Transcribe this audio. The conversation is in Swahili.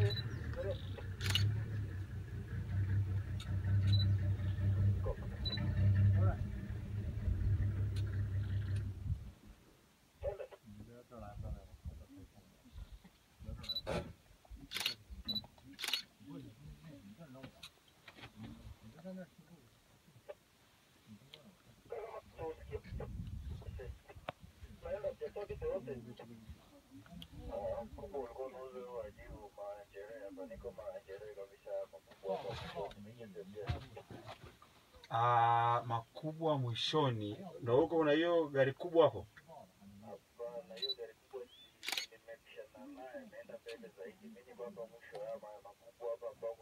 Makubwa mwishoni. Ndio huko una hiyo gari kubwa hapo? Hapana, hiyo gari kubwa nimepishana naye, imeenda mbele zaidi. Mimi niko hapa mwisho hapa makubwa hapa ambao